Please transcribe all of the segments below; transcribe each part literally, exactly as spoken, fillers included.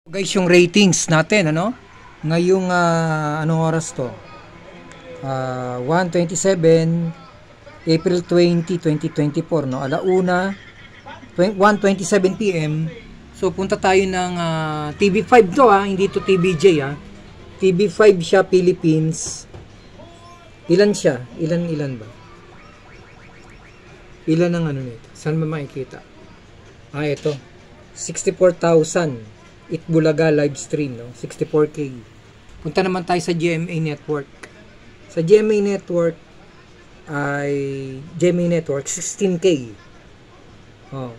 Guys, yung ratings natin, ano? Ngayong, uh, anong oras to? Uh, one twenty-seven, April twentieth, twenty twenty-four, no? Alauna, one twenty-seven p m So, punta tayo ng uh, T V five to, ha? Hindi to T V J, ha? T V five siya, Philippines. Ilan siya? Ilan, ilan ba? Ilan ang ano nito? Saan ba makikita? Ah, ito. sixty-four thousand. Itbulaga live stream, no? sixty-four K. Punta naman tayo sa G M A Network. Sa G M A Network ay G M A Network sixteen K. Oh.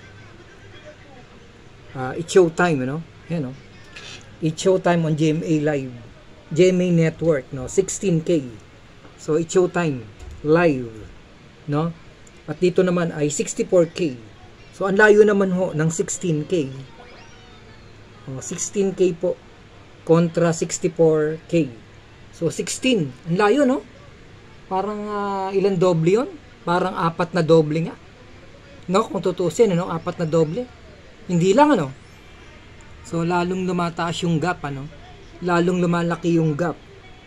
Uh, it's showtime, ano? Yan, no? It's showtime on G M A Live. G M A Network, no? sixteen K. So it's showtime live, no? At dito naman ay sixty-four K. So ang layo naman ho ng sixteen K. Oh, sixteen K po kontra sixty-four K. So sixteen, ang layo, no? Parang uh, ilan doble 'yon? Parang apat na doble nga. No, kung tutuusin, ano, apat na doble. Hindi lang, ano. So lalong lumataas yung gap, ano? Lalong lumalaki yung gap.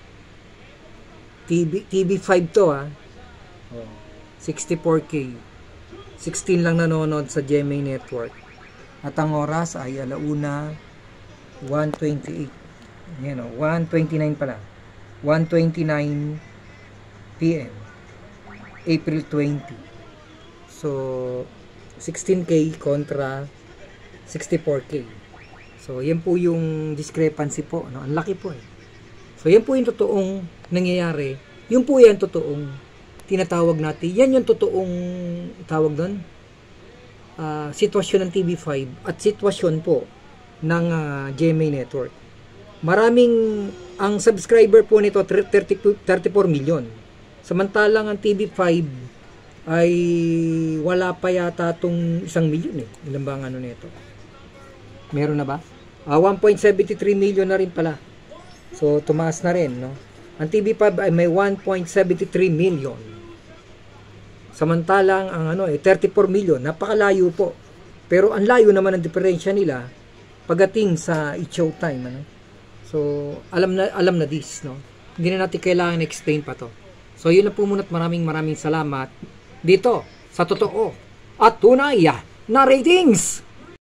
T V T V five to, ha. Oh, sixty-four K. sixteen lang nanonood sa G M A Network. At ang oras ay alauna one twenty-eight. Yan, o, one twenty-nine pala. one twenty-nine p m April twentieth. So sixteen K kontra sixty-four K. So yan po yung discrepancy po, no? Ang laki po, eh. So yan po yung totoong nangyayari. Yung po yan totoong tinatawag natin. Yan yung totoong tawag doon. Uh, sitwasyon ng T V five at sitwasyon po ng uh, G M A Network. Maraming, ang subscriber po nito thirty-four million. Samantalang ang T V five ay wala pa yata itong isang milyon, eh. Ilan ba ang ano nito? Meron na ba? Uh, one point seven three million na rin pala. So tumaas na rin, no? Ang T V five ay may one point seven three million. Samantalang ang ano eh thirty-four million, napakalayo po. Pero ang layo naman ang diferensya nila pagdating sa showtime, ano. So alam na alam na this, no. Hindi na natin kailangan explain pa to. So yun na po muna at maraming maraming salamat dito sa totoo at tunay na ratings.